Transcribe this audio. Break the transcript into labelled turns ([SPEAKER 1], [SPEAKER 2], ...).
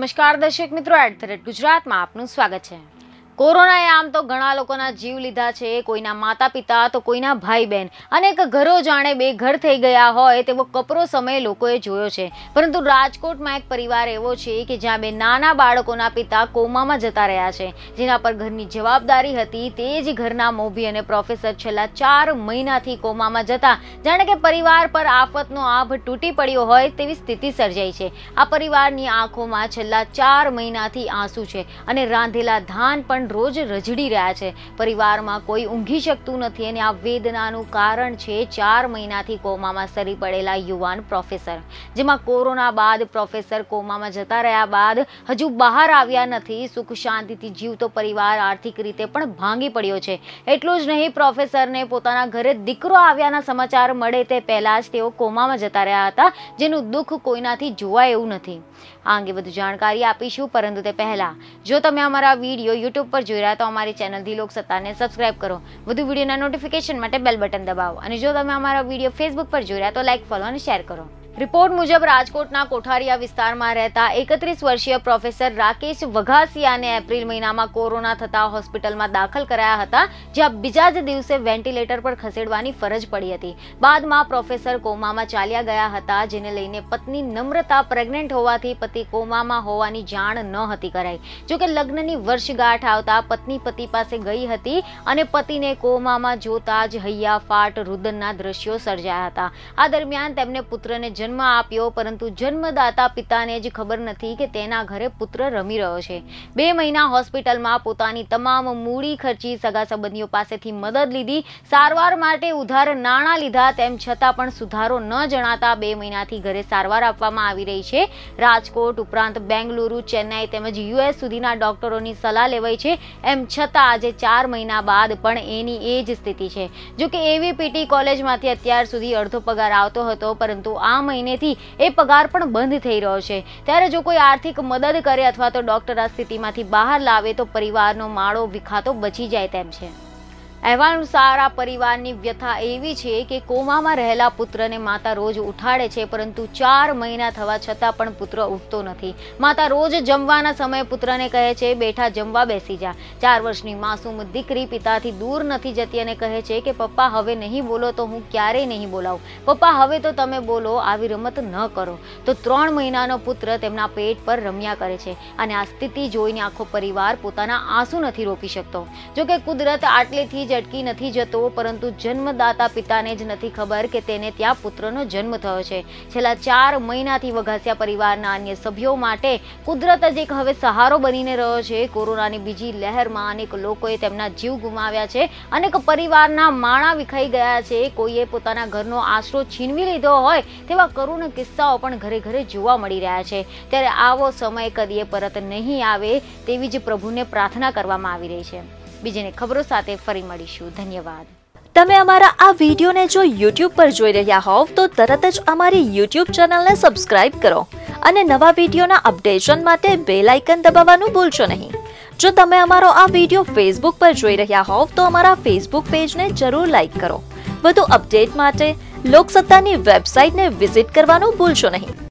[SPEAKER 1] નમસ્કાર દર્શક મિત્રો, @ગુજરાતમાં આપનું સ્વાગત છે। કોરોનાએ આમ તો ઘણા લોકોના જીવ લીધા છે, કોઈના માતા પિતા તો કોઈના ભાઈ બહેન, અનેક ઘરો જાણે બેઘર થઈ ગયા હોય તેવો કપરો સમય લોકોએ જોયો છે। પરંતુ રાજકોટમાં એક પરિવાર એવો છે કે જ્યાં બે નાના બાળકોના પિતા કોમામાં જતા રહ્યા છે, જેના પર ઘરની જવાબદારી હતી તે જ ઘરના મોભી અને પ્રોફેસર છેલ્લા 4 મહિનાથી કોમામાં જતા જાણે કે પરિવાર પર આફતનો આભ તૂટી પડ્યો હોય તેવી સ્થિતિ સર્જાઈ છે। આ પરિવારની આંખોમાં છેલ્લા 4 મહિનાથી આંસુ છે અને રાંધેલા ધાન પણ રોજ રજડી રહ્યા છે। પરિવારમાં કોઈ ઊંઘી શકતું નથી અને આ વેદનાનું કારણ છે 4 મહિનાથી કોમામાં સરી પડેલા યુવાન પ્રોફેસર, જેમાં કોરોના બાદ પ્રોફેસર કોમામાં જતા રહ્યા બાદ હજુ બહાર આવ્યા નથી। સુખ શાંતિથી જીવતો પરિવાર આર્થિક રીતે પણ ભાંગી પડ્યો છે। એટલું જ નહીં, પ્રોફેસરને પોતાના ઘરે દીકરો આવ્યાના સમાચાર મળે તે પહેલા જ તેઓ કોમામાં જતા રહ્યા હતા, જેનું દુઃખ કોઈનાથી જોવાય એવું નથી। આ અંગે વધુ જાણકારી આપીશું, પરંતુ તે પહેલા જો તમે અમારા વિડીયો યુટ્યુબ પર જોઈ રહ્યા તો અમારી ચેનલ ધી લોકસત્તાને સબસ્ક્રાઇબ કરો, વધુ વિડીયોના નોટિફિકેશન માટે બેલ બટન દબાવો અને જો તમે અમારા વિડીયો ફેસબુક પર જોઈ રહ્યા તો લાઇક, ફોલો અને શેર કરો। રિપોર્ટ મુજબ રાજકોટના કોઠારિયા વિસ્તારમાં રહેતા 31 વર્ષીય પ્રોફેસર રાકેશ વઘાસિયાને એપ્રિલ મહિનામાં કોરોના થતા હોસ્પિટલમાં દાખલ કરાયા હતા, જ્યાં બીજા જ દિવસે વેન્ટિલેટર પર ખસેડવાની ફરજ પડી હતી। બાદમાં પ્રોફેસર કોમામાં ચાલ્યા ગયા હતા, જેને લઈને પત્ની નમ્રતા પ્રેગ્નેન્ટ હોવાથી પતિ કોમામાં હોવાની જાણ ન હતી કરાઈ। જોકે લગ્નની વર્ષગાંઠ આવતા પત્ની પતિ પાસે ગઈ હતી અને પતિને કોમામાં જોતા જ હૈયાફાટ રુદનના દ્રશ્યો સર્જાયા હતા। આ દરમિયાન તેમને પુત્રને જન્મ આપ્યો, પરંતુ જન્મદાતા પિતાને જ ખબર નથી કે તેના ઘરે પુત્ર રમી રહ્યો છે। 2 મહિના હોસ્પિટલમાં પોતાની તમામ મૂડી ખર્ચી, સગા સંબંધીઓ પાસેથી મદદ લીધી, સારવાર માટે ઉધાર નાણાં લીધા, તેમ છતાં પણ સુધારો ન જણાતા 2 મહિનાથી ઘરે સારવાર આપવામાં આવી રહી છે। રાજકોટ ઉપરાંત બેંગલુરુ, ચેન્નાઈ તેમજ US સુધીના ડોક્ટરોની સલાહ લેવાઈ છે। એમ છતાં આજે 4 મહિના બાદ પણ એની એ જ સ્થિતિ છે। જોકે AVPT કોલેજમાંથી અત્યાર સુધી અડધો પગાર આવતો હતો, પરંતુ આ મહિનેથી એ પગાર પણ બંધ થઈ રહ્યો છે। ત્યારે જો કોઈ આર્થિક મદદ કરે અથવા તો ડોક્ટર આ સ્થિતિમાંથી બહાર લાવે તો પરિવારનો માળો વિખાતો બચી જાય તેમ છે। અહેવાલ અનુસાર આ પરિવારની વ્યથા એવી છે કે કોમામાં રહેલા પુત્રને માતા રોજ ઉઠાડે છે, પરંતુ 4 મહિના થવા છતાં પણ પુત્ર ઉઠતો નથી। માતા રોજ જમવાના સમયે પુત્રને કહે છે, બેઠા જમવા બેસી જા। 4 વર્ષની માસૂમ દીકરી પિતાથી દૂર નથી જતી અને કહે છે કે પપ્પા હવે નહીં બોલો તો હું ક્યારેય નહીં બોલાવું, પપ્પા હવે તો તમે બોલો, આવી રમત ન કરો। તો 3 મહિનાનો પુત્ર તેમના પેટ પર રમ્યા કરે છે અને આ સ્થિતિ જોઈને આખો પરિવાર પોતાના આંસુ નથી રોકી શકતો। જોકે કુદરત આટલેથી અટકી નથી જતો, પરંતુ જન્મદાતા પિતાને જ નથી ખબર કે તેને ત્યાં પુત્રનો જન્મ થયો છે। છેલ્લા 4 મહિનાથી વઘાસિયા પરિવારના અન્ય સભ્યો માટે કુદરત જ એક હવે સહારો બનીને રહ્યો છે। કોરોનાની બીજી લહેરમાં અનેક લોકોએ તેમના જીવ ગુમાવ્યા છે, અનેક પરિવારના માળા વિખાઈ ગયા છે, કોઈએ પોતાના ઘરનો આશરો છીનવી લીધો હોય તેવા કરુણ કિસ્સાઓ પણ ઘરે ઘરે જોવા મળી રહ્યા છે। ત્યારે આવો સમય કદીએ પરત નહીં આવે તેવી જ પ્રભુને પ્રાર્થના કરવામાં આવી રહી છે। બીજીની ખબરો સાથે ફરી મળીશું। ધન્યવાદ।
[SPEAKER 2] તમે અમારા આ વિડીયોને જો YouTube પર જોઈ રહ્યા હોવ તો તરત જ અમારી YouTube ચેનલને સબસ્ક્રાઇબ કરો અને નવા વિડીયોના અપડેશન માટે બેલ આઇકન દબાવવાનું ભૂલશો નહીં। જો તમે અમારો આ વિડીયો Facebook પર જોઈ રહ્યા હોવ તો અમારા Facebook પેજને જરૂર લાઇક કરો। વધુ અપડેટ માટે લોકસત્તાની વેબસાઇટને વિઝિટ કરવાનું ભૂલશો નહીં।